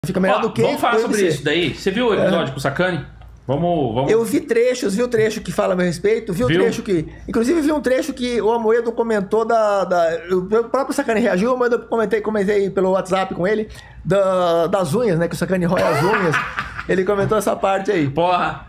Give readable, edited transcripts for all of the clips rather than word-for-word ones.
Fica melhor do que... Vamos falar sobre isso daí. Você viu o episódio com o Sakane? Vamos... Eu vi o trecho que fala a meu respeito, vi o trecho que... Inclusive vi um trecho que o Amoedo comentou o próprio Sakane reagiu, mas eu comentei pelo WhatsApp com ele, das unhas, né? Que o Sakane rói as unhas. Ele comentou essa parte aí. Porra.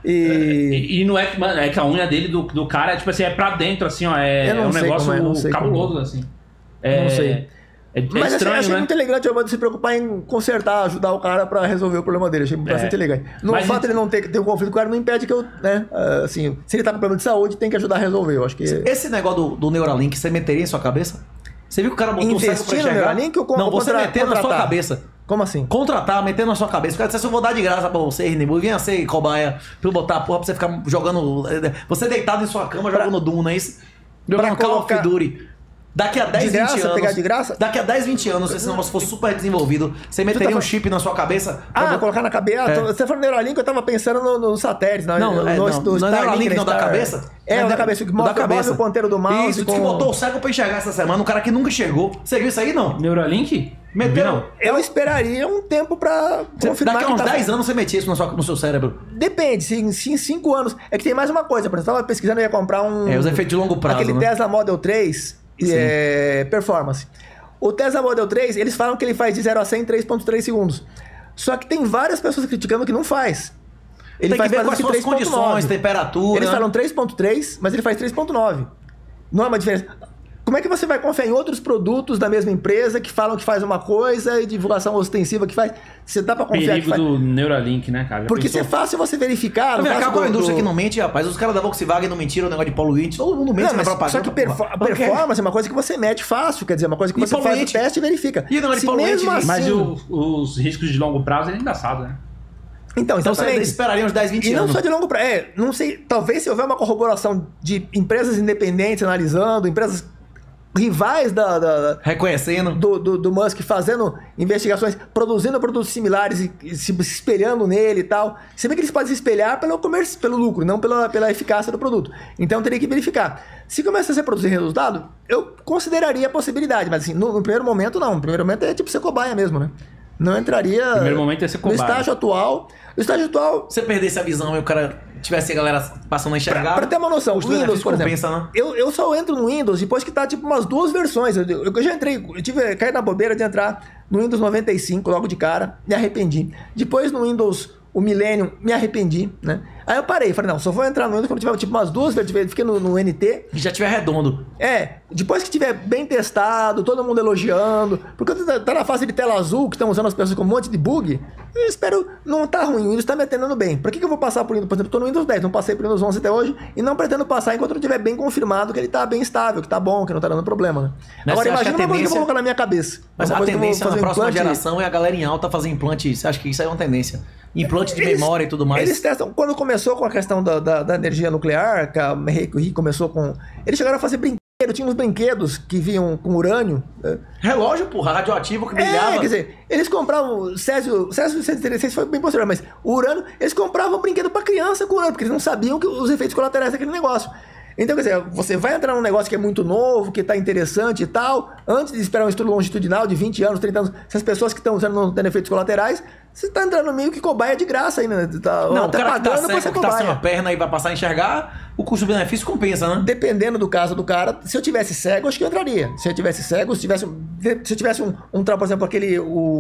E não é que, mano, é que a unha dele do cara, tipo assim, é pra dentro, assim, ó. É um negócio cabuloso, assim. Não sei. Mas estranho, achei né? muito elegante o Amoedo se preocupar em consertar, ajudar o cara pra resolver o problema dele. Achei bastante elegante. O fato de ele não ter um conflito com o cara não impede que eu, né? Assim, se ele tá com problema de saúde, tem que ajudar a resolver. Eu acho que... Esse negócio do Neuralink, você meteria em sua cabeça? Você viu que o cara botou o cego pra enxergar? No Neuralink ou não, você meter na sua cabeça. Como assim? Contratar, meter na sua cabeça. O cara disse, eu vou dar de graça pra você, Rinnebu. Vinha ser cobaia pra eu botar a porra pra você ficar jogando... Você deitado em sua cama jogando Doom, não é isso? Jogando Call of Duty. Daqui a 10, 20 anos... Pegar de graça? Daqui a 10, 20 anos, se esse negócio for super desenvolvido, você meteria um chip na sua cabeça... Pra colocar na cabeça? Você falou Neuralink, eu tava pensando no satélite. Não é Neuralink, não, da cabeça? É, da cabeça. Que move o ponteiro do mouse. Isso, que botou o cego pra enxergar essa semana, um cara que nunca enxergou. Você viu isso aí, não? Neuralink? Meteram. Eu esperaria um tempo pra confirmar. Daqui a uns 10 anos você metia isso no seu cérebro. Depende, se em 5 anos... É que tem mais uma coisa, por exemplo, eu tava pesquisando e ia comprar os efeitos de longo prazo, aquele Tesla Model 3... performance. O Tesla Model 3, eles falam que ele faz de 0 a 100 em 3.3 segundos. Só que tem várias pessoas criticando que não faz. Ele faz quais são as condições, temperatura... Eles falam 3.3, mas ele faz 3.9. Não é uma diferença. Como é que você vai confiar em outros produtos da mesma empresa que falam que faz uma coisa e divulgação ostensiva que faz? Você dá pra confiar perigo que faz... do Neuralink, né, cara? Porque é fácil você verificar... Qual a indústria que não mente, rapaz? Os caras da Volkswagen não mentiram o negócio de poluinte. Todo mundo mente na propaganda. Só que performance é uma coisa que você mede fácil. Quer dizer, uma coisa que você faz o teste e verifica. E não é de poluinte, mas os riscos de longo prazo é engraçado, né? Então você esperaria uns 10, 20 anos. E não só de longo prazo. Não sei, talvez se houver uma corroboração de empresas independentes analisando, empresas rivais reconhecendo do Musk, fazendo investigações, produzindo produtos similares e se espelhando nele e tal. Se bem que eles podem se espelhar pelo comércio, pelo lucro, não pela eficácia do produto. Então teria que verificar. Se começasse a produzir resultado, eu consideraria a possibilidade, mas assim, no primeiro momento não. No primeiro momento é tipo ser cobaia mesmo, né? Não entraria... No primeiro momento é ser cobaia. No estágio atual... Se você perdesse a visão e o cara tivesse a galera passando a enxergar... Pra ter uma noção, o Windows, por exemplo... Né? Eu só entro no Windows depois que tá tipo umas 2 versões. Eu já entrei... Caí na bobeira de entrar no Windows 95 logo de cara. Me arrependi. Depois no Windows... O Millennium, me arrependi, né? Aí eu parei, falei, não, só vou entrar no Windows quando tiver tipo umas 2 vezes, fiquei no NT. E já tiver redondo. Depois que tiver bem testado, todo mundo elogiando, porque tá na fase de tela azul, que estão usando as pessoas com um monte de bug, eu espero, não tá ruim, o Windows tá me atendendo bem. Pra que eu vou passar por Windows? Por exemplo, tô no Windows 10, não passei por Windows 11 até hoje, e não pretendo passar enquanto eu tiver bem confirmado que ele tá bem estável, que tá bom, que não tá dando problema, né? Mas agora imagina uma coisa que eu vou colocar na minha cabeça. Mas a tendência na próxima geração é a galera em alta fazer implante. Você acha que isso aí é uma tendência? Implante de memória e tudo mais. Eles testam. Quando começou com a questão da energia nuclear, que a Marie Curie começou com... Eles chegaram a fazer brinquedos. Tinha uns brinquedos que vinham com urânio. Relógio, porra, radioativo que brilhava. Quer dizer, eles compravam... Césio 136 foi bem posterior, mas o urânio... Eles compravam brinquedo pra criança com urânio, porque eles não sabiam os efeitos colaterais daquele negócio. Então, quer dizer, você vai entrar num negócio que é muito novo, que tá interessante e tal, antes de esperar um estudo longitudinal de 20 anos, 30 anos, se as pessoas que estão usando não têm efeitos colaterais, você tá entrando meio que cobaia de graça ainda, né? Não, o cara que tá cego, que tá sem uma perna e vai passar a enxergar, o custo-benefício compensa, né? Dependendo do caso do cara, se eu tivesse cego, acho que eu entraria. Se eu tivesse cego, se eu tivesse um por exemplo, aquele...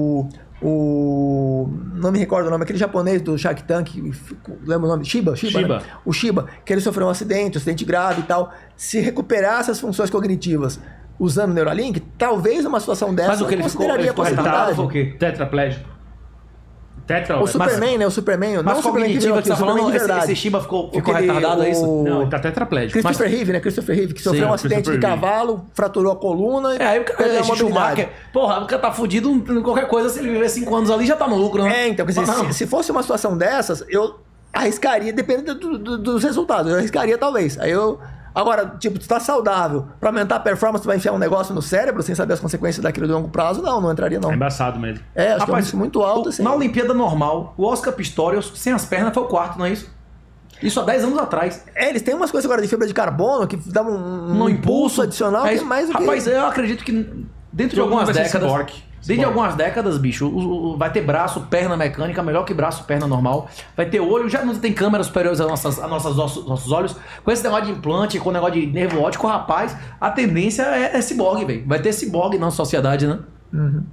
não me recordo o nome, aquele japonês do Shark Tank, lembra o nome? Shiba. Né? O Shiba, que ele sofreu um acidente grave e tal. Se recuperasse as funções cognitivas usando Neuralink, talvez numa situação dessa, mas o que ele consideraria a possibilidade. Foi o quê? Tetraplégico. O Superman, né? O Superman. Mas não o Superman que você tá falando, esse Shiba ficou retardado, é isso? Não, ele tá tetraplégico. Christopher Reeve, né? Christopher Reeve, que sofreu um acidente de cavalo, fraturou a coluna e aí o cara perdeu a mobilidade. Porra, o cara tá fudido em qualquer coisa, se ele viver 5 anos ali, já tá no lucro, né? Então, quer dizer, se fosse uma situação dessas, eu arriscaria, dependendo dos resultados, eu arriscaria talvez. Aí eu... Agora, tipo, tu tá saudável, pra aumentar a performance, tu vai enfiar um negócio no cérebro sem saber as consequências daquilo de longo prazo? Não entraria não. É embaçado mesmo. Acho que é um risco muito alto, assim. Na Olimpíada normal, o Oscar Pistorius, sem as pernas, foi o quarto, não é isso? Isso há 10 anos atrás. Eles têm umas coisas agora de fibra de carbono que dão um impulso adicional. Mais do que... Rapaz, eu acredito que dentro de algumas décadas... Desde algumas décadas, bicho, vai ter braço, perna mecânica, melhor que braço, perna normal. Vai ter olho, já não tem câmeras superiores a nossos olhos. Com esse negócio de implante, com o negócio de nervo óptico, rapaz, a tendência é ciborgue, velho. Vai ter ciborgue na sociedade, né? Uhum.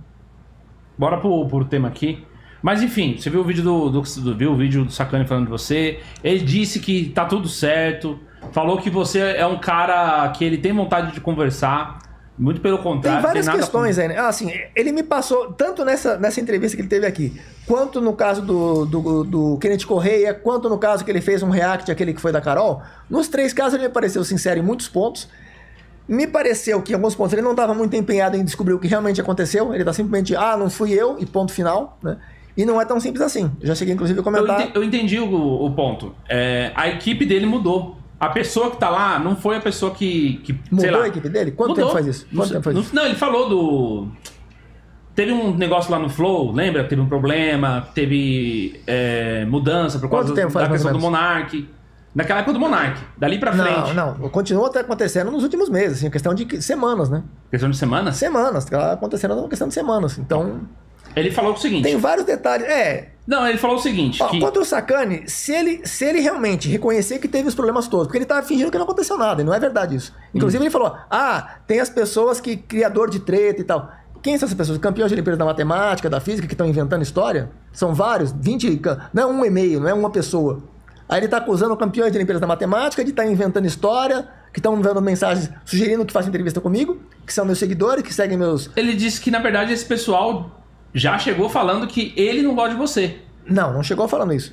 Bora pro tema aqui. Mas enfim, você viu o vídeo viu o vídeo do Sacani falando de você. Ele disse que tá tudo certo. Falou que você é um cara que ele tem vontade de conversar. Muito pelo contrário. Tem várias questões aí, né? Assim, ele me passou, tanto nessa entrevista que ele teve aqui, quanto no caso do Kenneth Correia, quanto no caso que ele fez um react, aquele que foi da Carol. Nos 3 casos ele me pareceu sincero em muitos pontos. Me pareceu que em alguns pontos ele não estava muito empenhado em descobrir o que realmente aconteceu. Ele tá simplesmente, não fui eu, e ponto final, né? E não é tão simples assim. Eu já cheguei, inclusive, a comentar... Eu entendi o ponto. A equipe dele mudou. A pessoa que tá lá não foi a pessoa que mudou a equipe dele? Quanto tempo faz isso? Não, ele falou do... Teve um negócio lá no Flow, lembra? Teve um problema, teve mudança por causa da questão do Monark. Naquela época do Monark, dali pra frente. Não, continua até acontecendo nos últimos meses, assim, questão de semanas, né? Questão de semanas? Semanas, tá acontecendo uma questão de semanas, então... Ele falou o seguinte... Tem vários detalhes, Não, ele falou o seguinte... Quanto ao Sacani, se ele realmente reconhecer que teve os problemas todos, porque ele tá fingindo que não aconteceu nada, e não é verdade isso. Inclusive ele falou, tem as pessoas que... criador de treta e tal. Quem são essas pessoas? Campeões de Olimpíadas da Matemática, da Física, que estão inventando história? São vários, 20... Não é um e-mail, não é uma pessoa. Aí ele tá acusando campeões de Olimpíadas da Matemática de estar inventando história, que estão enviando mensagens sugerindo que façam entrevista comigo, que são meus seguidores, que seguem meus... Ele disse que, na verdade, esse pessoal já chegou falando que ele não gosta de você. Não chegou falando isso.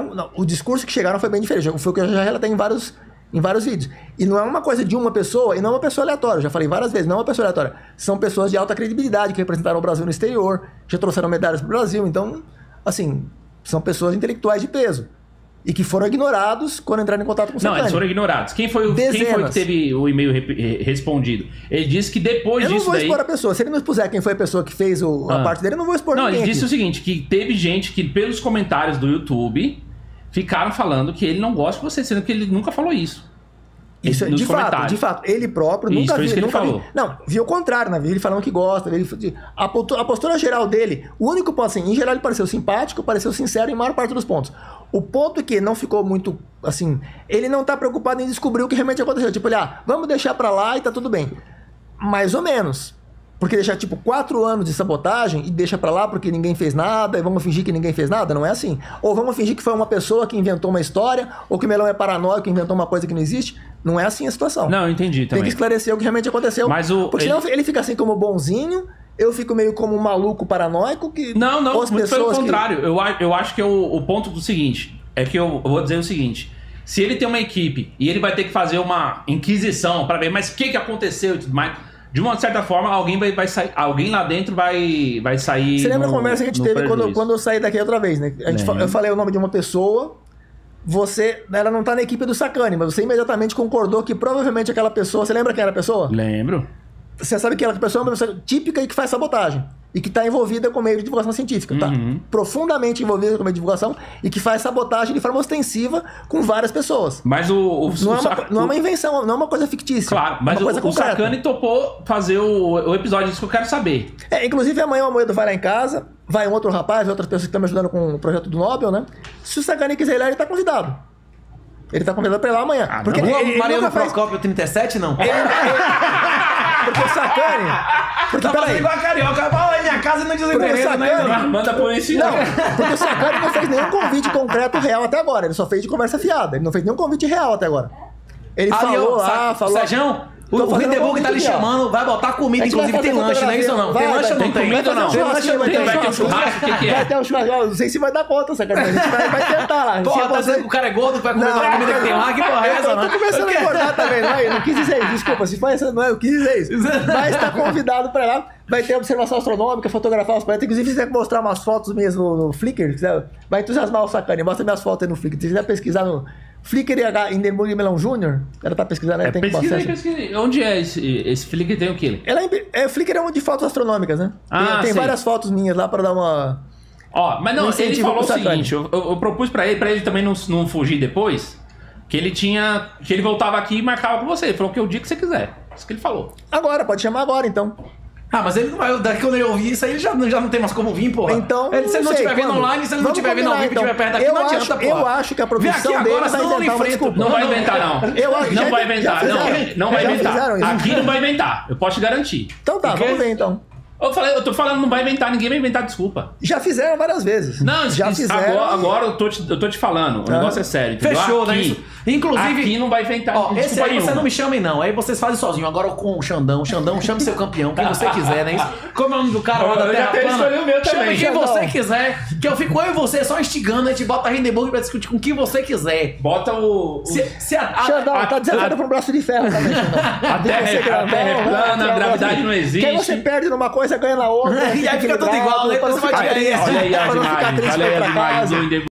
O discurso que chegaram foi bem diferente. Foi o que eu já relatei em vários vídeos. E não é uma coisa de uma pessoa, e não é uma pessoa aleatória. Eu já falei várias vezes, não é uma pessoa aleatória. São pessoas de alta credibilidade, que representaram o Brasil no exterior, já trouxeram medalhas pro Brasil. Então, assim, são pessoas intelectuais de peso. E que foram ignorados quando entraram em contato com o Sacani. Não, eles foram ignorados. Quem foi que teve o e-mail respondido? Ele disse que depois disso daí... Eu não vou expor a pessoa. Se ele não expuser quem foi a pessoa que fez a parte dele, eu não vou expor ninguém. Não, ele disse aqui. o seguinte, que teve gente que pelos comentários do YouTube ficaram falando que ele não gosta de você, sendo que ele nunca falou isso. Isso, de fato, ele próprio nunca viu. Nunca falou. Não, viu o contrário, né? Viu ele falando que gosta. A postura geral dele, o único ponto, assim, em geral ele pareceu simpático, pareceu sincero em maior parte dos pontos. O ponto é que não ficou muito, assim, ele não tá preocupado em descobrir o que realmente aconteceu. Tipo, vamos deixar pra lá e tá tudo bem. Mais ou menos. Porque deixar, 4 anos de sabotagem e deixa pra lá porque ninguém fez nada e vamos fingir que ninguém fez nada, não é assim. Ou vamos fingir que foi uma pessoa que inventou uma história, ou que o Melão é paranoico e inventou uma coisa que não existe. Não é assim a situação. Não, eu entendi também. Tem que esclarecer o que realmente aconteceu. Porque senão ele fica assim como bonzinho, eu fico meio como um maluco paranoico que... Não, muito pelo contrário. Eu acho que o ponto do seguinte, é que eu vou dizer o seguinte... Se ele tem uma equipe e ele vai ter que fazer uma inquisição pra ver, mas o que aconteceu e tudo mais... De uma certa forma, alguém vai sair. Alguém lá dentro vai sair. Você lembra a conversa que a gente teve quando eu saí daqui outra vez, né? Eu falei o nome de uma pessoa. Ela não tá na equipe do Sacani, mas você imediatamente concordou que provavelmente aquela pessoa. Você lembra quem era a pessoa? Lembro. Você sabe que aquela pessoa é uma pessoa típica e que faz sabotagem. E que está envolvida com o meio de divulgação científica. Tá profundamente envolvida com o meio de divulgação e que faz sabotagem de forma ostensiva com várias pessoas. Mas não é uma invenção, não é uma coisa fictícia. Claro, mas o Sacani topou fazer o episódio disso que eu quero saber. Inclusive amanhã o Amoedo vai lá em casa, vai um outro rapaz, outras pessoas que estão me ajudando com o projeto do Nobel, né? Se o Sacani quiser ir lá, ele está convidado. Ele está convidado para ir lá amanhã. Porque ele Mariano Procópio 37, não? Porque o Sacani... Tá fazendo igual a Carioca. Fala aí minha casa e não diz o endereço, né? Manda por isso. Não, porque o Sacani não fez nenhum convite concreto real até agora. Ele só fez de conversa fiada. Ele não fez nenhum convite real até agora. Ele falou lá, falou... Sérgio, o Hindenburg tá lhe chamando, vai botar comida, inclusive tem lanche, não é isso ou não? Tem lanche ou não tem? Comida ou não? Tem lanche ou não tem? Vai ter um churrasco? O que é? Vai ter um churrasco. Não sei se vai dar conta, Sacani. A gente vai tentar lá. Porra, tá dizendo que o cara é gordo, vai comer a comida que tem lá? Que porra é essa, né? Eu tô começando a engordar também, não é? Eu não quis dizer isso, desculpa. Se foi essa, não é? Eu quis dizer isso. Mas tá convidado pra lá. Vai ter observação astronômica, fotografar os planetas. Inclusive, se você quiser mostrar umas fotos minhas no Flickr, vai entusiasmar o Sacani. Mostra minhas fotos aí no Flickr. Se quiser pesquisar no Flickr e Hindenburg e Melão Júnior, ela tá pesquisando, né? Tem que pesquisar. Onde é esse Flickr? Tem o quê? Flickr é um de fotos astronômicas, né? Tem várias fotos minhas lá pra dar uma... Mas não, ele falou o seguinte, eu propus pra ele também não fugir depois, que ele voltava aqui e marcava com você. Ele falou que o dia que você quiser. Isso que ele falou. Agora, pode chamar agora, então. Ah, mas ele não vai. Daqui quando ele ouvir isso aí, ele já não tem mais como vir, porra. Então, ele, se ele não estiver vendo online, se ele não estiver vendo ao vivo e estiver perto daqui, não adianta, porra. Eu acho que a produção Vem aqui dele agora, vai senão eu não inventar uma enfrento. desculpa. Não vai inventar, não. Não vai inventar, não vai inventar. Aqui não vai inventar, eu posso te garantir. Então tá, vamos ver então. Eu tô falando, não vai inventar, ninguém vai inventar desculpa. Já fizeram várias vezes. Não, já fizeram. Agora eu tô te falando, o negócio é sério. Entendeu? Fechou, aqui, né? Inclusive. Aqui não vai inventar. Ó, esse aí nenhuma. você não me chame, não. Aí vocês fazem sozinho. Agora com o Xandão. Xandão, chame seu campeão, quem você quiser, né? Como é o nome do cara lá da Eu já Terra tenho Plana? escolhido o meu Chame também. quem Xandão. você quiser. Que eu fico eu e você só instigando. A gente bota a Hindenburg pra discutir com quem você quiser. Bota o. Se Xandão, tá desafiando pra um braço de ferro também, Xandão. A terra é plana, a gravidade não existe. Que aí você perde numa coisa, ganha na outra. E aí fica tudo igual, né? Pra não Você vai ficar tirar triste, isso. Olha aí a pra não ficar demais, triste olha aí pra a demais casa. do